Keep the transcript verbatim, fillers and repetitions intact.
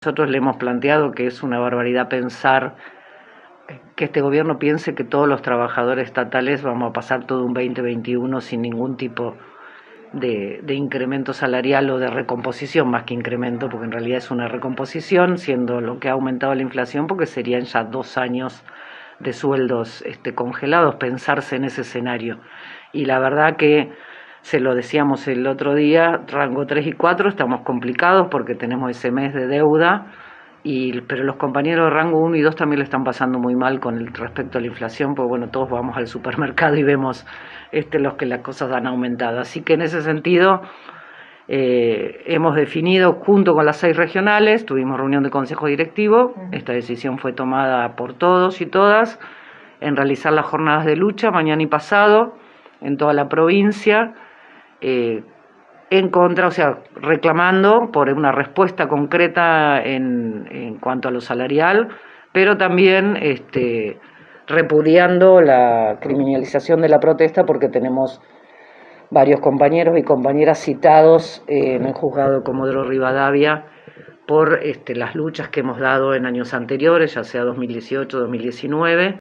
Nosotros le hemos planteado que es una barbaridad pensar que este gobierno piense que todos los trabajadores estatales vamos a pasar todo un veinte veintiuno sin ningún tipo de, de incremento salarial o de recomposición, más que incremento, porque en realidad es una recomposición, siendo lo que ha aumentado la inflación, porque serían ya dos años de sueldos este, congelados, pensarse en ese escenario. Y la verdad que, se lo decíamos el otro día, rango tres y cuatro estamos complicados porque tenemos ese mes de deuda, y, pero los compañeros de rango uno y dos también lo están pasando muy mal con el respecto a la inflación, porque bueno, todos vamos al supermercado y vemos este, los que las cosas han aumentado. Así que en ese sentido eh, hemos definido junto con las seis regionales, tuvimos reunión de consejo directivo, esta decisión fue tomada por todos y todas, en realizar las jornadas de lucha mañana y pasado en toda la provincia, eh, en contra, o sea, reclamando por una respuesta concreta en, en cuanto a lo salarial, pero también este, repudiando la criminalización de la protesta, porque tenemos varios compañeros y compañeras citados eh, en el juzgado de Comodoro Rivadavia por este, las luchas que hemos dado en años anteriores, ya sea dos mil dieciocho, dos mil diecinueve.